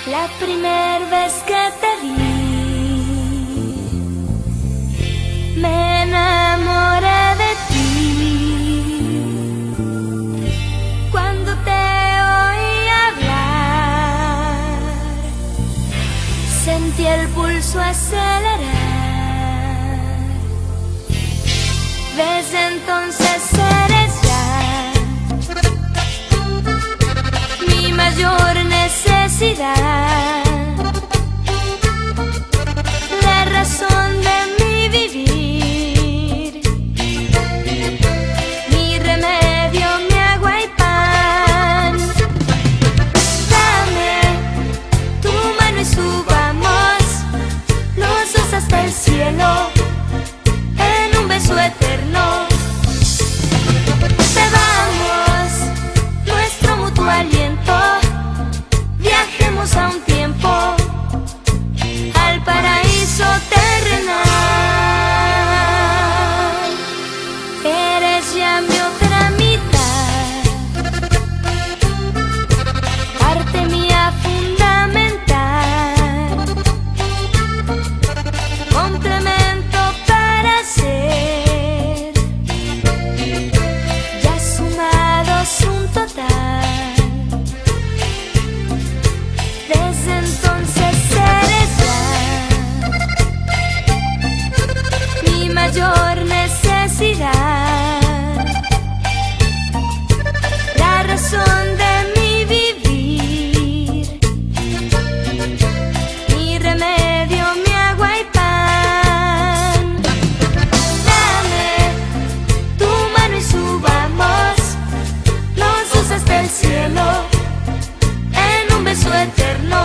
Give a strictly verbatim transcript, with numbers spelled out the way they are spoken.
La primera vez que te vi, me enamoré de ti. Cuando te oí hablar, sentí el pulso acelerar. Desde entonces eres ya mi mayor necesidad, la razón de mi vivir, mi remedio, mi agua y pan. Dame tu mano y subamos los dos hasta el cielo en un beso eterno. Bebamos nuestro mutuo aliento, viajemos a un tiempo al paraíso terrenal. Eres ya mi otra mitad, parte mía fundamental, complemento para ser ya sumados un total. Desde entonces eres ya mi mayor necesidad, la razón de mi vivir, mi remedio, mi agua y pan. Dame tu mano y subamos los dos hasta el cielo en un beso eterno.